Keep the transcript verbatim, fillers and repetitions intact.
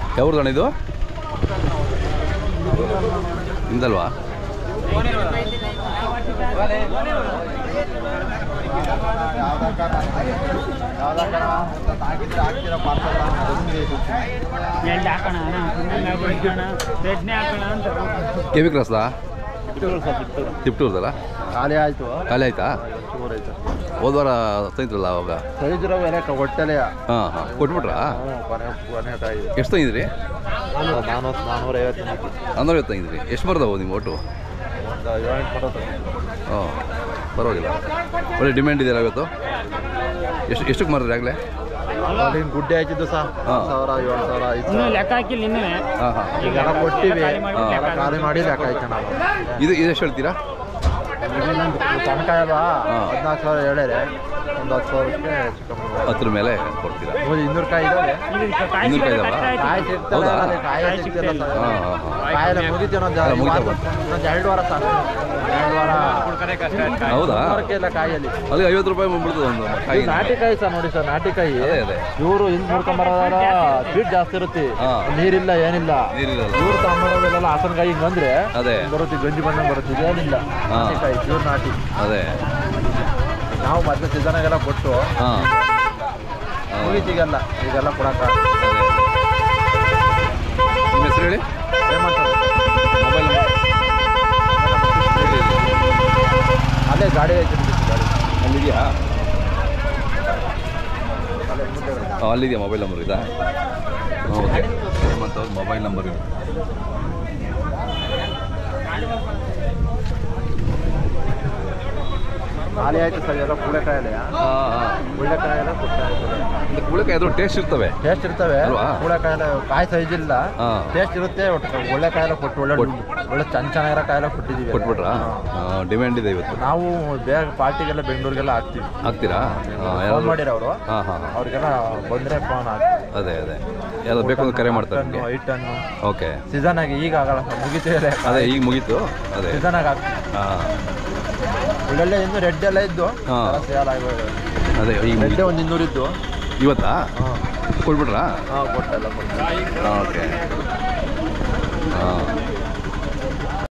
ಯಾವ್ದು ಅಣ್ಣ ಇದು ನಿಮ್ದಲ್ವಾ? K V ಕ್ರಾಸ್ದಾ? ತಿಪ್ಟೂರ್ದಲ್ಲ? ಖಾಲಿ ಆಯ್ತು. ಖಾಲಿ ಆಯ್ತಾ? ಹೋದ ವಾರ ತಂದಿದ್ರಲ್ಲ ಅವಾಗ ಹೊಟ್ಟೆಲೆ. ಹಾಂ ಹಾಂ ಕೊಟ್ಬಿಟ್ರಾ? ಎಷ್ಟು ತಂದಿದ್ರಿ? ನಾನೂರು ನಾನೂರೈವತ್ತು ನಾನ್ನೂರೈವತ್ತು ತಂದಿದ್ರಿ. ಎಷ್ಟು ಬರ್ತಾವೆ ನಿಮ್ಮ ಒಟ್ಟು? ಹಾಂ ಪರವಾಗಿಲ್ಲ, ಒಳ್ಳೆ ಡಿಮ್ಯಾಂಡ್ ಇದೆಯಲ್ಲ ಇವತ್ತು. ಎಷ್ಟು ಎಷ್ಟಕ್ಕೆ ಮಾರಿದ್ರಿ ಆಗಲೇ? ಗುಡ್ಡೆ ಹಾಕಿದ್ದು ಸಹ ಸಾವಿರ ಏಳು ಸಾವಿರ ಐದು ಲೆಕ್ಕ ಹಾಕಿಲ್ಲ ಇನ್ನೂ. ಹಾಂ ಹಾಂ ಈಗೆಲ್ಲ ಕೊಟ್ಟಿವಿ, ಖಾಲಿ ಮಾಡಿ ಲೆಕ್ಕ ಹಾಕಿ ನಾವು. ಇದು ಇದು ಎಷ್ಟು ಹೇಳ್ತೀರಾ? ಸಣ್ಣಕಾಯಿ ಅಲ್ವಾ, ಹದಿನಾಲ್ಕು ಸಾವಿರ ಹೇಳಿದ್ರೆ ಒಂದು ಹತ್ತು ಸಾವಿರಕ್ಕೆ ಹತ್ತರ ಮೇಲೆ ಕೊಡ್ತೀರಾ? ಇನ್ನೂರು ಕಾಯಿ ಇದಾವೆ. ಇನ್ನೂರು ಕಾಯಿ ಇದಾವ? ಕಾಯಿ ಸಿಗ್ತಲ್ಲ, ಕಾಯಿ ಸಿಗ್ತಿಲ್ಲ. ಹಾಂ ಹಾಂ ಹಾಂ ಕಾಯೆಲ್ಲ ಮುಗಿತು, ಇನ್ನೊಂದು ಇನ್ನೊಂದು ಎರಡು ವಾರ ಸಾಕು. ಎರಡು ವಾರ ಹೌದಾ? ಇಲ್ಲ ಕಾಯಲ್ಲಿ ಅಲ್ಲಿ ಐವತ್ತು ರೂಪಾಯಿ ಬಂದ್ಬಿಡ್ತದೆ ಒಂದು ಕಾಯಿ. ನಾಟಿ ಕಾಯಿ ಸರ್, ನೋಡಿ ಸರ್ ನಾಟಿ ಕಾಯಿ. ಅದೇ ಅದೇ ಇವರು ಹಿಂದ್ ನೋಡ್ಕೊಂಬರೋದಾರ ಸ್ವೀಟ್ ಜಾಸ್ತಿ ಇರುತ್ತೆ, ನೀರಿಲ್ಲ ಏನಿಲ್ಲ. ನೀರಿಲ್ಲ. ಇವ್ರು ತಗೊಂಡೋದೆಲ್ಲ ಹಾಸನ ಕಾಯಿ ಹಿಂಗೆ ಅಂದ್ರೆ ಅದೇ ಬರುತ್ತೆ, ಗಂಜಿ ಬಣ್ಣ ಬರುತ್ತೆ. ಇದೇನಿಲ್ಲ ನಾಟಿ ಕಾಯಿ, ಪ್ಯೂರ್ ನಾಟಿ. ಅದೇ ನಾವು ಮೊದಲು ಸೀಸನಾಗೆಲ್ಲ ಕೊಟ್ಟು ಹಾಂ ಮುಗಿತಿಗೆಲ್ಲ ಈಗೆಲ್ಲ ಕೊಡಕ್ಕ. ನಿಮ್ಮ ಹೆಸರು ಹೇಳಿ. ಏಮಂತ ಮೊಬೈಲ್ ಅಲ್ಲೇ ಗಾಡಿ ಐತಿ, ಗಾಡಿ ಅಲ್ಲಿದೆಯಾ? ಅಲ್ಲಿದೆಯಾ ಮೊಬೈಲ್ ನಂಬರ್ ಇದಾ? ಓಕೆ, ಹೇಮಂತ್ ಅವ್ರ ಮೊಬೈಲ್ ನಂಬರ್ ಇದೆ. ಖಾಲಿ ಆಯ್ತು ಸರ್, ಎಲ್ಲ ಕುಳೆಕಾಯಲೆ. ಹಾಂ ಹಾಂ ಕುಳೆಕಾಯೆಲ್ಲ ಕೊಟ್ಟು ಕುಳಕಾಯಿ ಅದ್ರ ಟೇಸ್ಟ್ ಇರ್ತವೆ, ಟೇಸ್ಟ್ ಇರ್ತವೆ. ಅಲ್ವಾ? ಕುಳೆಕಾಯೆಲ್ಲ ಕಾಯಿ ಸೈಜ್ ಇಲ್ಲ, ಹಾಂ ಟೇಸ್ಟ್ ಇರುತ್ತೆ. ಒಟ್ಟು ಒಳ್ಳೆ ಕಾಯೆಲ್ಲ ಕೊಟ್ಟು ಒಳ್ಳೆ ಒಳ್ಳೆ ಚೆನ್ನ ಚೆನ್ನಾಗಿರೋ ಕಾಯೆಲ್ಲ ಕೊಟ್ಟಿದ್ದೀವಿ. ಕೊಟ್ಬಿಟ್ರಾ? ಡಿಮ್ಯಾಂಡ್ ಇದೆ ಇವತ್ತು. ನಾವು ಬೇಗ ಪಾರ್ಟಿಗೆಲ್ಲ ಬೆಂಗಳೂರಿಗೆಲ್ಲ ಹಾಕ್ತೀವಿ. ಹಾಕ್ತೀರಾ? ಫೋನ್ ಮಾಡಿರ ಅವರು, ಹಾಂ ಹಾಂ ಅವ್ರಿಗೆಲ್ಲ ಬಂದರೆ ಫೋನ್ ಹಾಕ್ತೀವಿ. ಅದೇ ಅದೇ ಯಾರು ಬೇಕು ಅಂತ ಕರೆ ಮಾಡ್ತಾರೆ ನಿಮಗೆ? ಐದು ಟನ್ನು ಓಕೆ. ಸೀಸನ್ ಆಗಿ ಈಗ ಆಗಲ್ಲ, ಮುಗಿತೀವಿ. ಅದೇ ಈಗ ಮುಗೀತು. ಅದೇ ಸೀಸನ್ ಆಗಿ ಹಾಕ್ತೀವಿ. ಹಾಂ ಒಳ್ಳೊಳ್ಳೆ ಇನ್ನು ರೆಡ್ ಎಲ್ಲ ಇದ್ದು ಸೇಲ್ ಆಗೋದು. ಅದೇ ಈಗ ರೆಡ್ಡೆ ಒಂದು ಇನ್ನೂರು ಇದ್ದು ಇವತ್ತಾ ಹಾಂ ಕೊಟ್ಬಿಟ್ರಾ? ಹಾಂ ಕೊಟ್ಟೆಲ್ಲ ಕೊಟ್ಟು. ಓಕೆ ಹಾಂ